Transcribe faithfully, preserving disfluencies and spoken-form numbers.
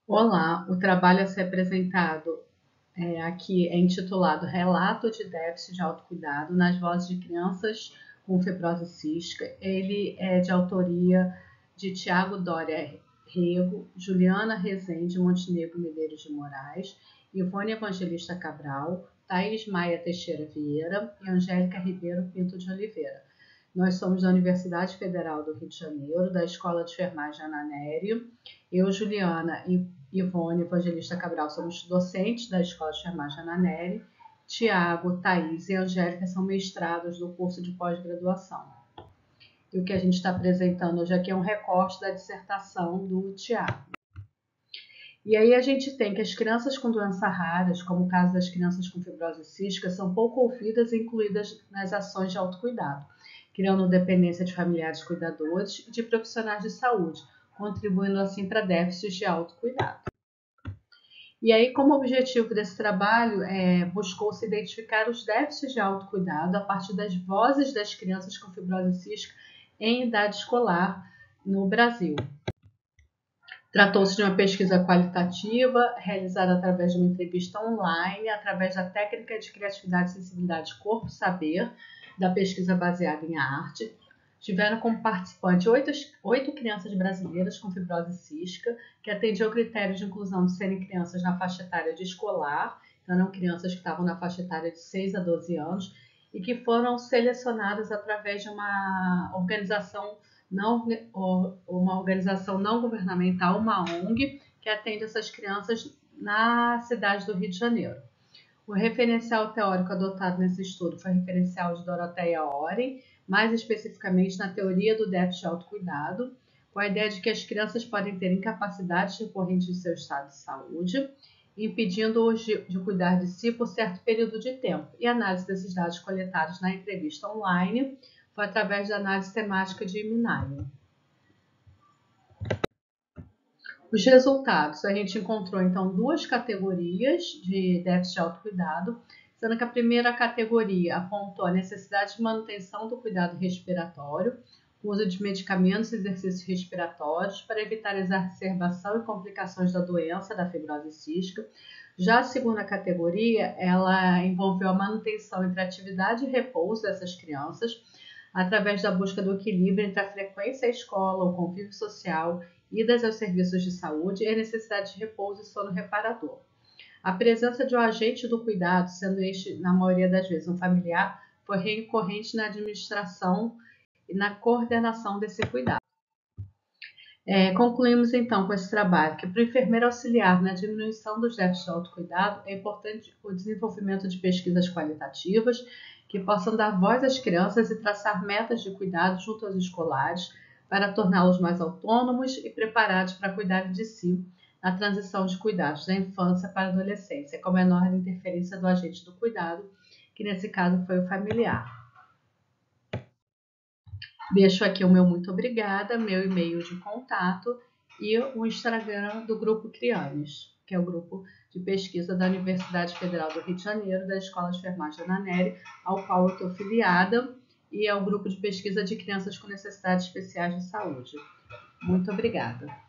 Olá, o trabalho a ser apresentado é, aqui é intitulado Relato de Déficit de Autocuidado nas Vozes de Crianças com Fibrose Cística. Ele é de autoria de Tiago Doria Rego, Juliana Rezende Montenegro Medeiros de Moraes, Ivone Evangelista Cabral, Thaís Maia Teixeira Vieira e Angélica Ribeiro Pinto de Oliveira. Nós somos da Universidade Federal do Rio de Janeiro, da Escola de Enfermagem Ana Nery. Eu, Juliana e Ivone Evangelista Cabral somos docentes da Escola de Enfermagem Ana Nery. Tiago, Thaís e Angélica são mestrados do curso de pós-graduação. E o que a gente está apresentando hoje aqui é um recorte da dissertação do Tiago. E aí a gente tem que as crianças com doenças raras, como o caso das crianças com fibrose cística, são pouco ouvidas e incluídas nas ações de autocuidado, criando dependência de familiares cuidadores e de profissionais de saúde, contribuindo assim para déficits de autocuidado. E aí, como objetivo desse trabalho, é, buscou-se identificar os déficits de autocuidado a partir das vozes das crianças com fibrose cística em idade escolar no Brasil. Tratou-se de uma pesquisa qualitativa, realizada através de uma entrevista online, através da técnica de criatividade, sensibilidade, corpo, saber, da pesquisa baseada em arte. Tiveram como participante oito, oito crianças brasileiras com fibrose cística, que atendiam ao critério de inclusão de serem crianças na faixa etária de escolar, então eram crianças que estavam na faixa etária de seis a doze anos, e que foram selecionadas através de uma organização Não, uma organização não governamental, uma O N G, que atende essas crianças na cidade do Rio de Janeiro. O referencial teórico adotado nesse estudo foi o referencial de Dorotheia Oren, mais especificamente na teoria do déficit de autocuidado, com a ideia de que as crianças podem ter incapacidades decorrentes de seu estado de saúde, impedindo-os de, de cuidar de si por certo período de tempo. E a análise desses dados coletados na entrevista online foi através da análise temática de Minayo. Os resultados, a gente encontrou então duas categorias de déficit de autocuidado, sendo que a primeira categoria apontou a necessidade de manutenção do cuidado respiratório, uso de medicamentos e exercícios respiratórios para evitar a exacerbação e complicações da doença da fibrose cística. Já a segunda categoria, ela envolveu a manutenção entre atividade e repouso dessas crianças, através da busca do equilíbrio entre a frequência à escola, o convívio social, idas aos serviços de saúde e a necessidade de repouso e sono reparador. A presença de um agente do cuidado, sendo este, na maioria das vezes, um familiar, foi recorrente na administração e na coordenação desse cuidado. É, concluímos então com esse trabalho que para o enfermeiro auxiliar na diminuição dos déficits de autocuidado é importante o desenvolvimento de pesquisas qualitativas que possam dar voz às crianças e traçar metas de cuidado junto aos escolares para torná-los mais autônomos e preparados para cuidar de si na transição de cuidados da infância para a adolescência, com a menor interferência do agente do cuidado, que nesse caso foi o familiar. Deixo aqui o meu muito obrigada, meu e-mail de contato e o Instagram do Grupo Crianes, que é o grupo de pesquisa da Universidade Federal do Rio de Janeiro, da Escola de Enfermagem Ana Nery, ao qual eu estou filiada, e é o grupo de pesquisa de crianças com necessidades especiais de saúde. Muito obrigada.